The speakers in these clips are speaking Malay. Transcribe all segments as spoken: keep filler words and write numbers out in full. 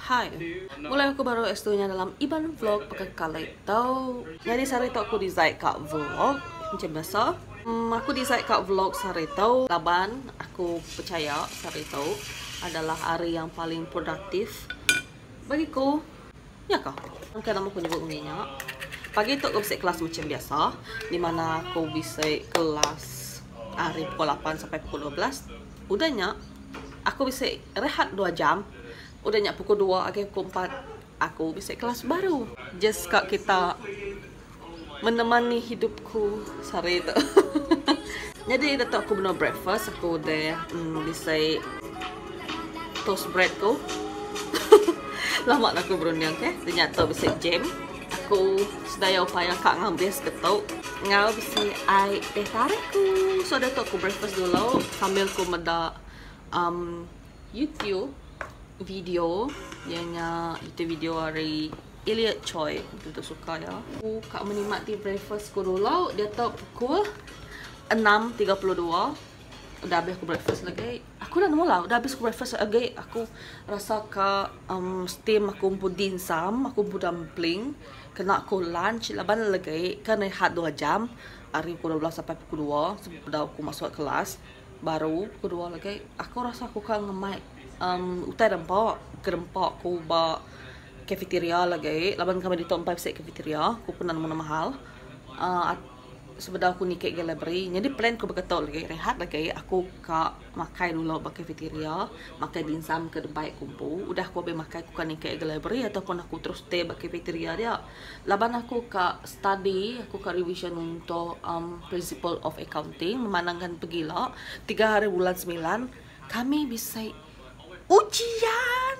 Hai, mulai aku baru estunya dalam Iban Vlog pakai kali tau. Jadi hari itu aku design kak vlog macam biasa. Hmm, aku design kak vlog hari itu. Laban aku percaya hari itu adalah hari yang paling produktif bagiku. Ya kah? Mungkin nama aku nyebut minyak. Pagi itu aku bisa kelas macam biasa, di mana aku bisa kelas hari pukul delapan sampai pukul dua belas. Udahnya aku bisa rehat dua jam. Udahnya pukul dua, akhir pukul empat aku bisa kelas baru. Just kak kita menemani hidupku sehari itu. Jadi datuk aku benar breakfast, aku udah hmm, bisa toast bread ku. Lama aku berundang ke, ternyata bisa jam. Aku sedaya upaya kak ngambil seketuk. Ngau bisa ai teh tarikku. So datuk aku breakfast dulu sambil aku meda um, YouTube video yang itu video dari Elliot Choi, itu suka ya. Aku kak menikmati breakfast ku dulu. Dia tahu pukul enam tiga puluh dua udah habis aku breakfast lagi. Aku dah mula udah habis aku breakfast lagi. Aku rasa ke um, steam aku pun dimsum, aku pun dumpling. Kena aku lunch laban lagi kan rehat dua jam. Hari pukul dua belas sampai pukul dua sebelum aku masuk kelas. Baru pukul dua lagi aku rasa aku kan ngemai um, utai rempak kerempak ku ba cafeteria lagi. Laban kami di tempat bisa cafeteria aku pun nama mahal. Uh, Sebeda aku nikah gallery, jadi plan aku berkata lagi rehat lagi. Aku kak makai dulu ba cafeteria, makai dimsum ke baik kumpul. Udah aku habis makai aku kan nikah gallery ataupun aku terus stay ba cafeteria dia. Laban aku kak study, aku kak revision untuk um, principle of accounting, memandangkan pegila tiga hari bulan sembilan kami bisa ujian.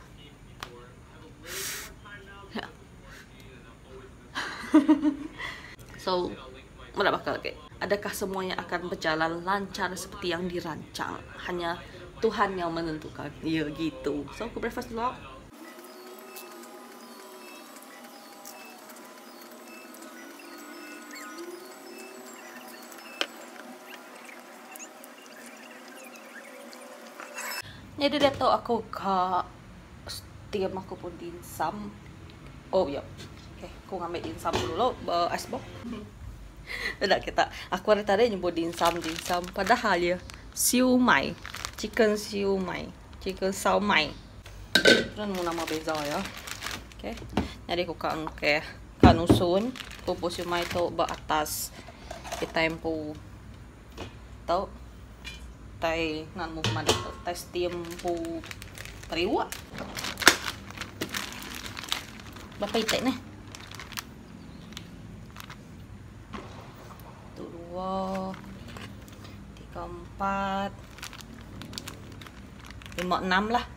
So mana bakal okay. Adakah semuanya akan berjalan lancar seperti yang dirancang? Hanya Tuhan yang menentukan. Ya gitu. So aku breakfast dulu. Jadi dia tahu aku ke setiap aku pun dimsum. Oh ya. Okay, aku ngambil dimsum dulu uh, icebox. Tidak kita. Aku hari tadi nyebut dimsum dimsum. Padahal ya siumai, chicken siumai, chicken saumai. Kan mau nama beza ya. Okay. Jadi aku kan ke kanusun, pupu siumai tu ba atas kita empu. Tahu? Tai nan mo man tu. Tai steam pu periwa. Bapak itek nih. Dua, tiga, empat, lima, enam lah.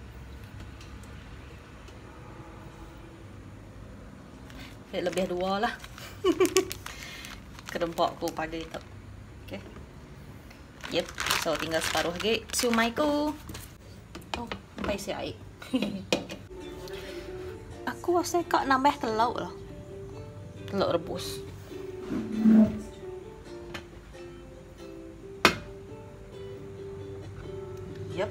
Lebih dua lah. Kerempakku pagi itu. Okay. Yep. So tinggal separuh lagi siumai ku. Oh, sampai si air. Aku rasa kak nambah telur lah. Telur rebus. Yep.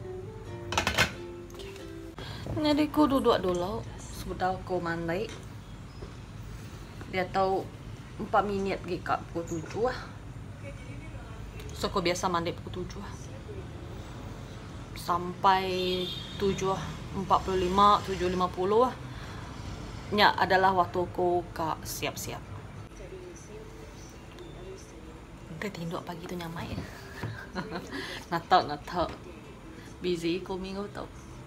Jadi aku duduk dulu sebentar aku mandi. Dia tahu empat minit lagi kak pukul tujuh lah. So aku biasa mandi pukul tujuh lah. Sampai tujuh empat puluh lima, tujuh lima puluh lah. Ya adalah waktu aku kak siap-siap. Udah tinduk pagi tu nyamai. Nak tahu, nak tahu. Busy ko minggu tau.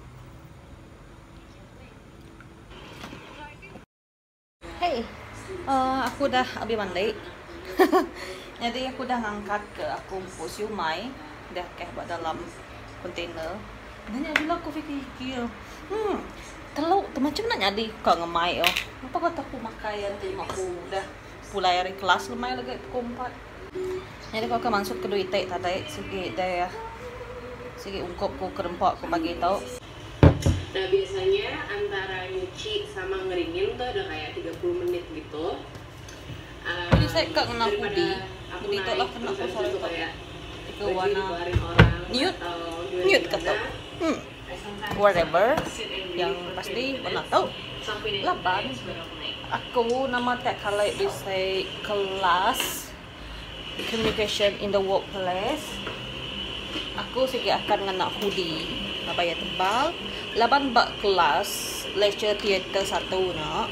Hey, uh, aku dah habis mandi. Jadi aku dah ngangkat ke aku pupuk siumai. Dah keh buat dalam kontainer. Dan jadi aku fikir, hmm, telur tu macam nak jadi kau ngemai oh. Apa kata aku makan yang terima aku dah pulai hari kelas lemai lagi pukul empat. Jadi kalau aku masuk ke duit teh tadi sikit dah ya. Sikit ungkap ku kerempak ku bagi tahu. Nah biasanya antara nyuci sama ngeringin tuh ada kayak tiga puluh menit gitu. Uh, Jadi saya kak kena hoodie. Hoodie tu lah kena aku sore tu. Ke warna nude, nude kata. Hmm. whatever. Yang pasti mana tahu laban aku nama tak kalai bisa kelas communication in the workplace. Aku sikit akan ngena hoodie nabaya tebal laban bak kelas lecture theater satu nak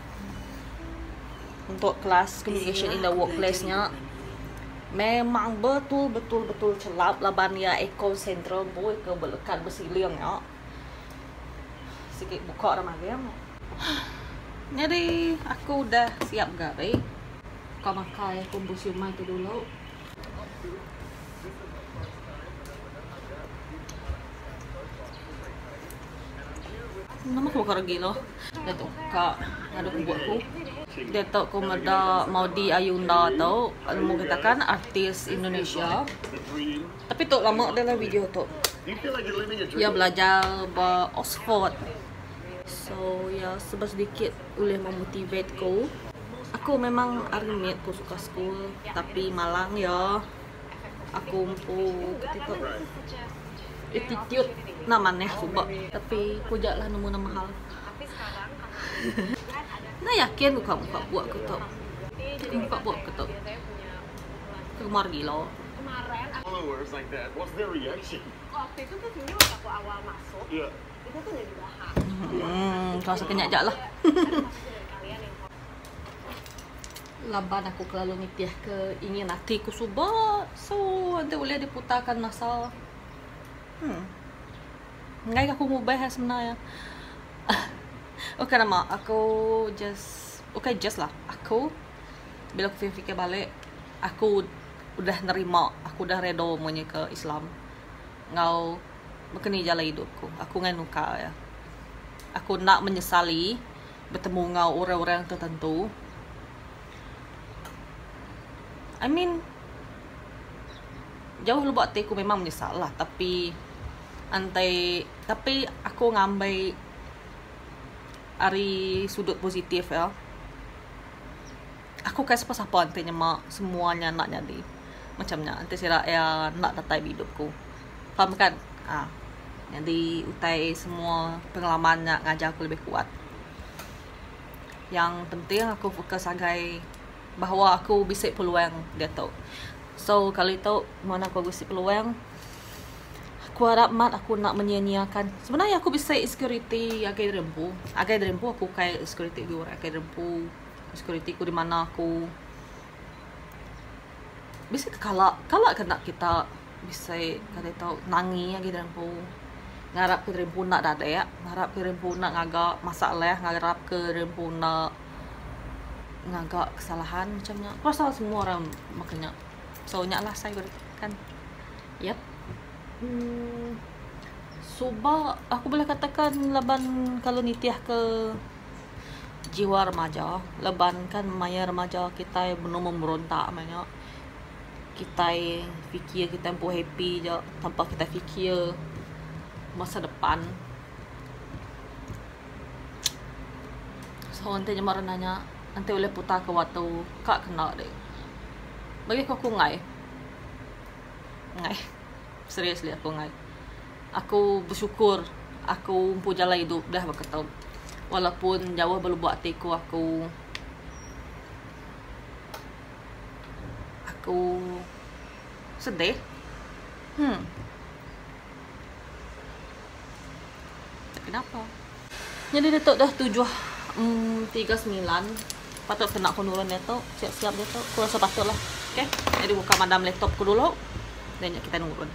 untuk kelas communication in the workplace nya memang betul betul betul celap laban ya Eko Sentral boy ke belekat bersiling ya sikit buka ramagiam. Jadi aku udah siap gawe kau makai aku busiuma itu dulu. Nama aku bakal gila. Dia tu kak ada buatku. Dia tahu aku mada mau di Ayunda tau. Mau katakan artis Indonesia. Tapi tu lama adalah video tu. Dia belajar di Oxford. So ya sebab sedikit boleh memotivate ku. Aku memang armit aku suka school tapi malang ya. Aku pun ketika attitude namanya subak tapi kujak lah nemu nama hal. Nah yakin buka buka buat ke tu. Buka buat ke tu. Kemar gila. Followers like that. What's their reaction? Waktu itu tuh sebenarnya waktu aku awal masuk. Yeah. Itu tuh udah dibahas. Hmm, kau sekenyak jak lah. Laban aku kelalu nitiah ke ingin hatiku subak. So, nanti boleh diputarkan masa. Hmm. Ngai aku mau bahas sebenarnya. Okay nama aku just okay just lah. Aku bila aku fikir balik, aku udah nerima, aku udah redo semuanya ke Islam. Ngau berkeni jalan hidupku. Aku ngai nuka ya. Aku nak menyesali bertemu ngau orang-orang tertentu. I mean jauh lu buat hatiku memang menyesal lah, tapi antai tapi aku ngambil dari sudut positif ya. Aku kayak siapa-siapa antainya mak semuanya nak jadi macamnya antai sira ya nak datai hidupku. Faham kan? Ah. Jadi utai semua pengalamannya ngajar aku lebih kuat. Yang penting aku fokus sebagai bahawa aku bisa peluang dia tahu. So kalau itu mana aku bisa peluang, aku harap mat aku nak menyia-nyiakan. Sebenarnya aku bisa security agai rempu. Agai rempu aku kayak security gue orang agai rempu. Security ku di mana aku bisa kalak kalak kena kita bisa kata tahu nangi agai rempu. Ngarap ke rempu nak dada ya. Ngarap ke rempu nak ngagak masalah, ngarap ke rempu nak ngagak kesalahan macamnya. Pasal semua orang makanya. So nyaklah saya kan. Yep. Hmm, Suba aku boleh katakan laban kalau nitiah ke jiwa remaja, laban kan maya remaja kita belum memberontak banyak. Kita fikir kita empu happy je tanpa kita fikir masa depan. So nanti jemaah nanya, nanti boleh putar ke waktu kak kena deh. Bagi aku ngai. Ngai. Seriously aku ngai. Aku bersyukur aku mampu jalan hidup dah berapa tahun. Walaupun jauh belum buat hatiku aku aku sedih. Hmm. Tak kenapa. Jadi Datuk dah tujuh hmm, tiga puluh sembilan. Patut kena aku nurun Datuk. Siap-siap Datuk. Aku rasa patut lah. Okay. Jadi buka madam laptopku dulu. Dan kita nurun.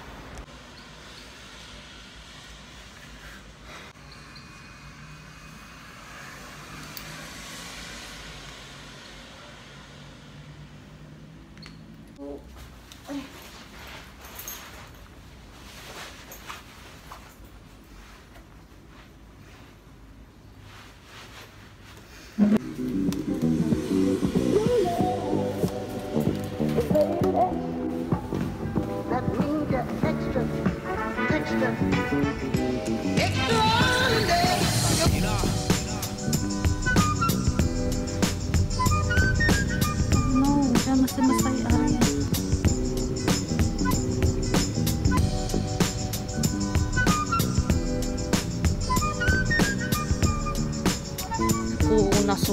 That means you're extra, extra, extra No, udah mesti-mesti hari.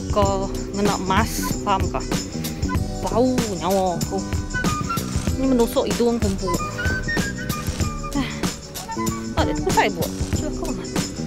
suka ngena emas, paham kah? Bau nyawa aku. Ini menusuk hidung kumpu. Eh, ada itu saya buat. Coba kau mana?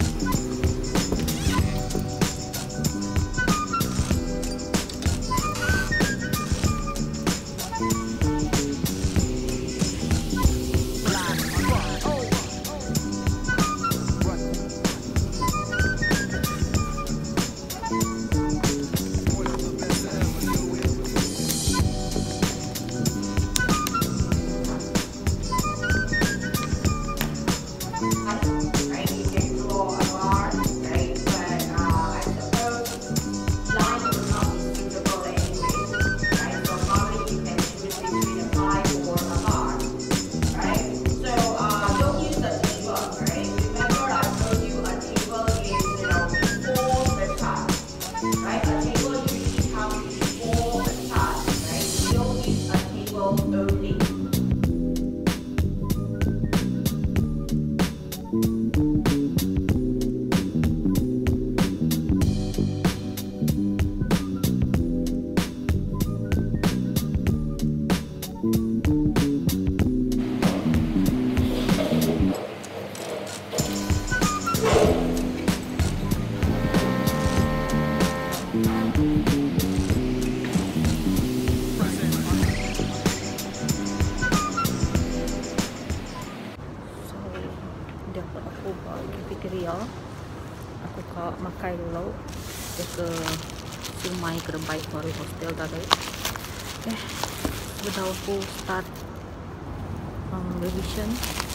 Aku ke makai dulu dia ke Sumai Kerebai baru hostel tadi. Eh, sudah aku start um, revision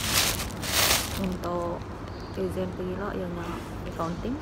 untuk exam pegila yang accounting.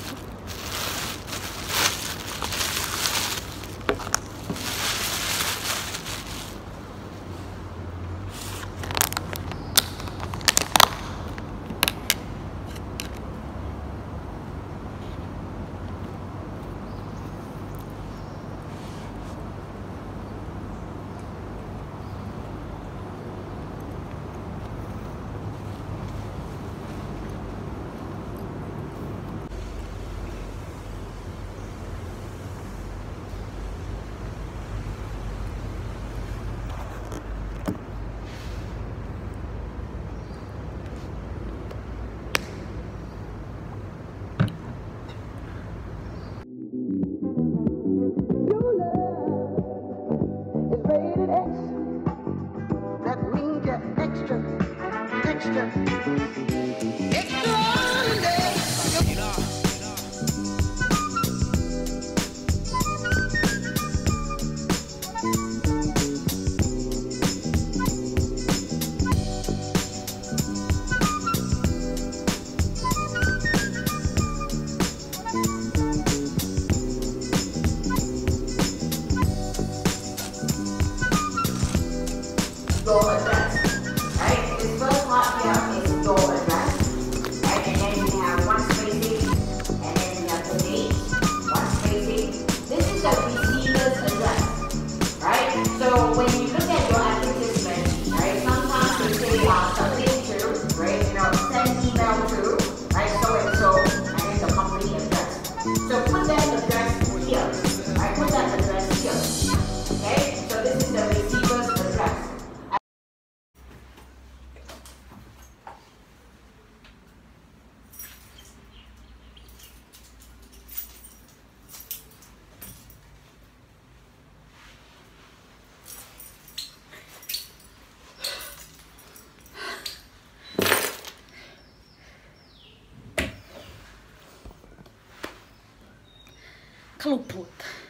Keluput.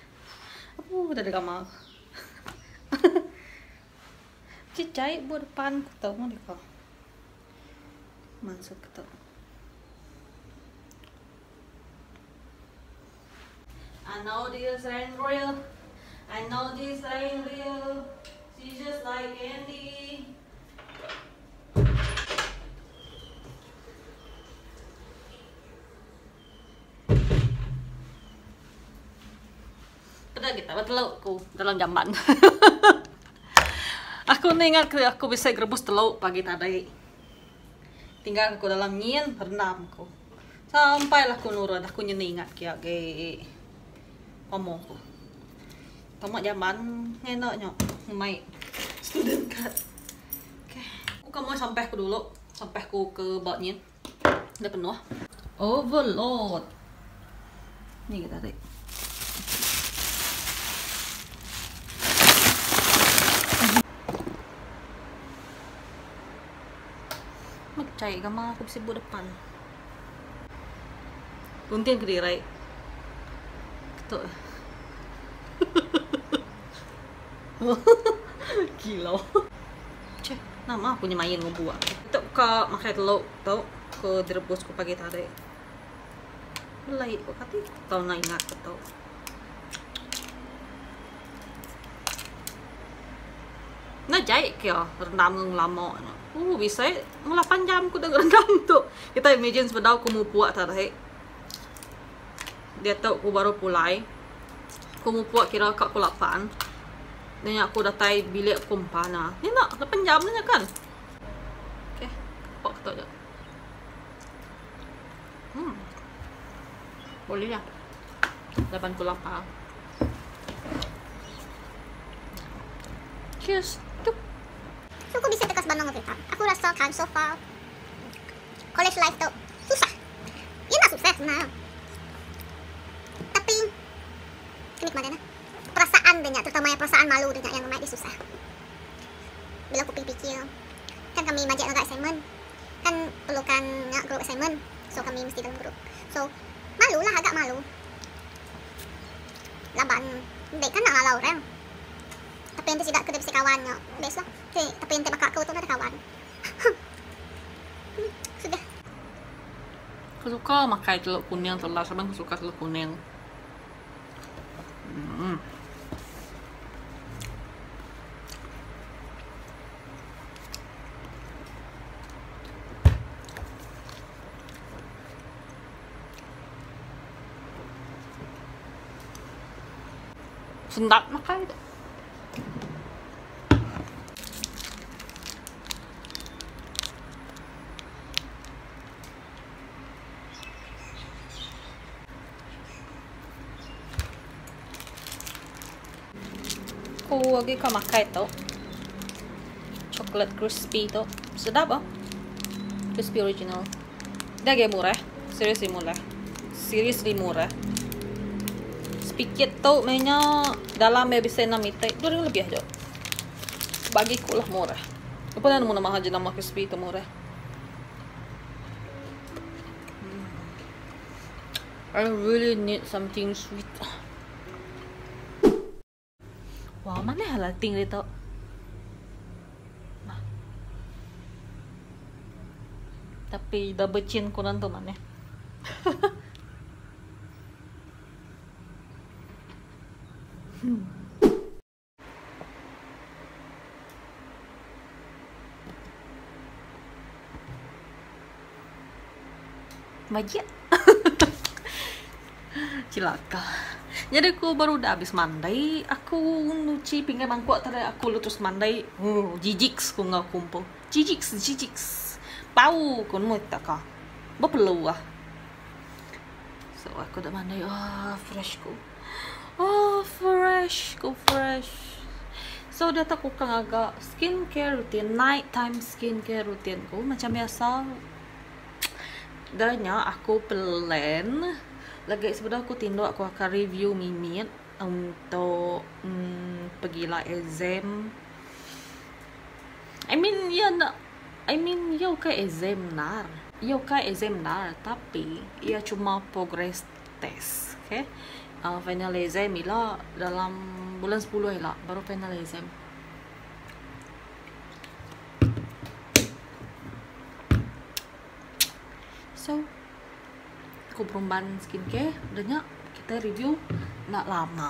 Apa dari kamar? Cicai buat depan ketemu deh kok. Masuk ketemu. I know this ain't real. I know this ain't real. She's just like Andy. Kita betul aku dalam jamban. Aku ingat aku bisa grebus telur pagi tadi. Tinggal aku dalam nyin rendam aku. Sampailah aku nurut aku ingat kia ge Kamu ko. Tamat zaman enaknya main student card. Oke. Aku kamu sampai aku dulu. Sampai aku ke baknya. Udah penuh. Overload. Ini kita tarik. Cai gamang aku bisa buat depan. Buntian ke dirai. Ketuk. Gila. Cek, nama aku nyemain ngebuat. Ketuk ke makai telur tau ke direbus ke pagi tadi. Belai kok kati tau na ingat ketuk. Nah jahit kaya rendam ng lama. Uh, bisa delapan jam aku dah rendam tu. Kita imagine sebenarnya aku mau puak tadi. Dia tahu aku baru pulai. Aku mau puak kira kat pukul lapan. Dan aku dah tai bilik kumpana. Ni nak delapan jam ni kan. Okey, puak ketuk je. Hmm. Boleh lah. lapan puluh lapan. Cheers. So, kung bisa tekas banang kita, aku rasa kan so far college life tuh susah. Ya nggak susah sebenarnya. Tapi kenikmatan perasaan denya, terutama yang perasaan malu denya yang namanya dia susah. Bila aku pikir, kan kami majak agak assignment, kan perlukan group assignment, so kami mesti dalam grup. So malu lah, agak malu. Laban, baik kan nak ngalau orang. Tapi yang tidak kedap si kawannya, best lah. Okay, tapi yang tembak kau tu ada kawan. hmm, sudah. Aku suka makan telur kuning telur, sebab aku suka telur kuning. Hmm. Sedap makan itu. Aku lagi kau makan tu coklat crispy tu sedap ah, crispy original. Dia agak murah, seriously murah, seriously murah. Sedikit tu mainnya dalam bisa enam litre, dua ribu lebih aja. Bagi ku lah murah. Apa nak nama mahal je nama crispy tu murah. I really need something sweet. Wah, mana halal ting dia tau. Nah. Tapi double chin kurang tu mana. hmm. Majid. Cilaka. Jadi aku baru dah habis mandai. Aku nuci pinggan mangkuk tadi aku terus mandai. Oh, jijiks ku ngau kumpul. Jijiks, jijiks. Bau ku mau tak kah? Berpeluh ah. So aku dah mandai. Ah, oh, fresh ku. Oh, fresh ku fresh. So dia tak ku kang agak skincare routine, night time skincare routine ku macam biasa. Danya aku plan. Lagi sebenarnya aku tindak aku akan review mimit untuk mm, pergilah exam. I mean ya nak, I mean ya ke exam nar, ya ke exam nar, tapi ia cuma progress test, okay? Uh, final exam ialah dalam bulan sepuluh ialah baru final exam. So aku perumbahan skincare, udahnya kita review nak lama.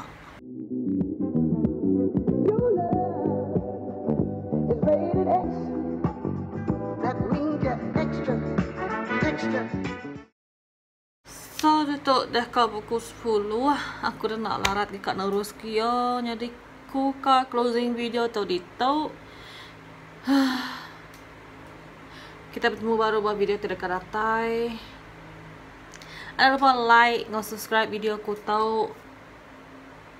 So itu dah ke pukul sepuluh, aku dah nak larat dekat Narus kia, jadi aku ke closing video tu dito. Kita bertemu baru buat video terdekat datai. Jangan lupa like, nge subscribe video aku tahu.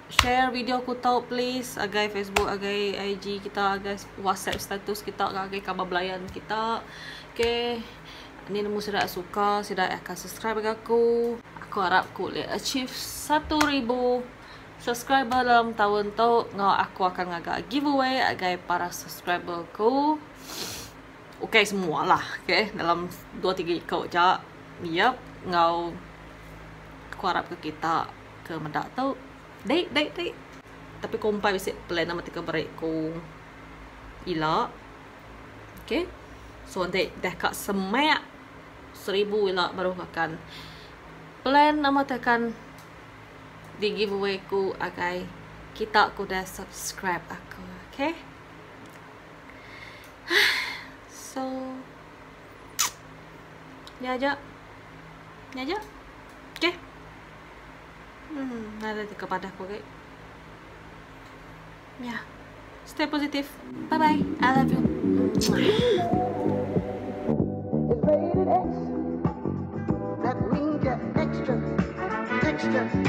share video aku tau please. Agai Facebook, agai I G kita, agai WhatsApp status kita, agai kabar belayan kita. Okay. Ni nemu sudah suka, sudah akan subscribe dengan aku. Aku harap aku boleh achieve satu ribu subscriber dalam tahun tu. Ngau aku akan ngagak giveaway agai para subscriber ku. Okay, semua lah. Okay, dalam dua tiga ikut je. Yup, ngau aku harap ke kita ke mendak tu. Date, date, date. Tapi kompai bisik plan nama tika break ku ila. Okay. So, nanti dah kat semak seribu ila baru akan plan nama tekan di giveaway ku agai kita aku dah subscribe aku. Okay. So, ni aja. Ni aja. Okay. Hmm, ada kepada aku, okay. Ya. Yeah. Stay positive. Bye bye. I love you. It's rated X. That means you're extra, extra.